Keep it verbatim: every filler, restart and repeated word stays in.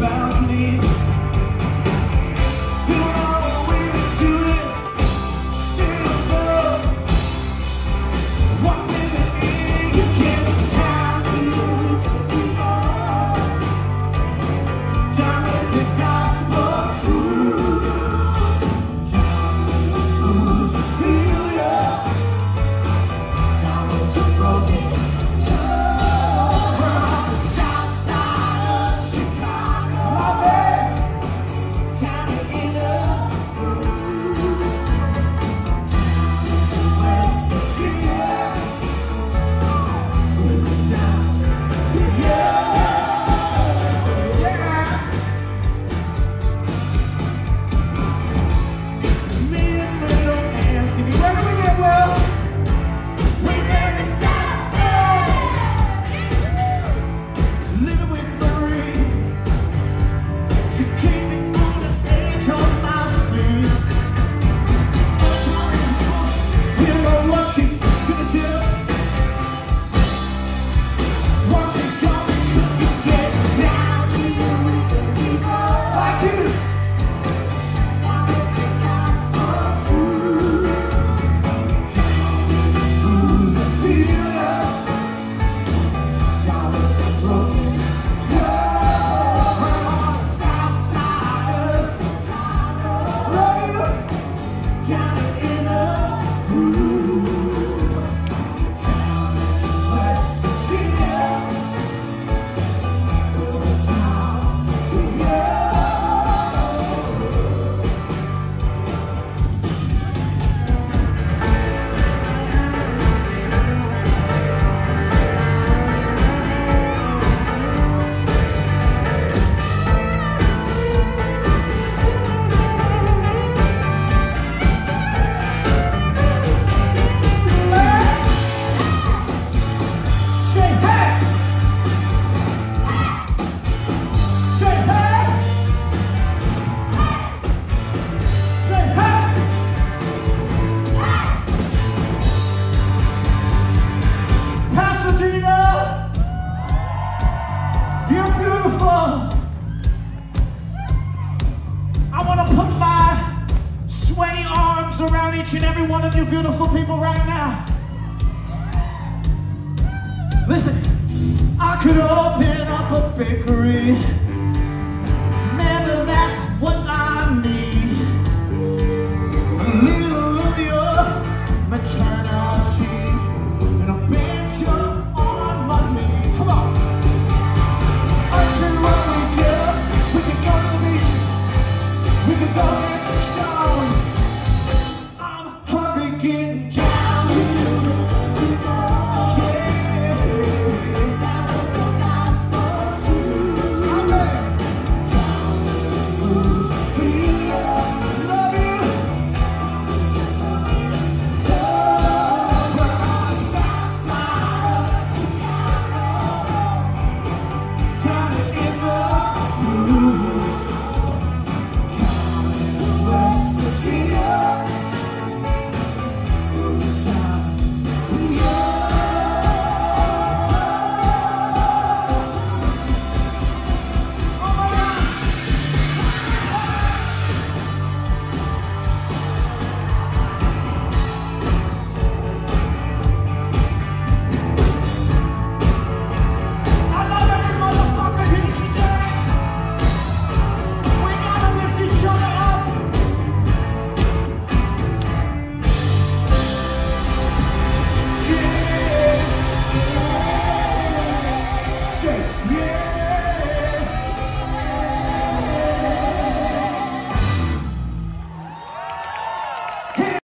balcony. Doing all the way to it. Still love. Walking in, you can't tell me with the people. Time is the gospel truth. Time is Boozophilia. Time is the broken. Pasadena, you're beautiful. I want to put my sweaty arms around each and every one of you beautiful people right now. Listen, I could open up a bakery.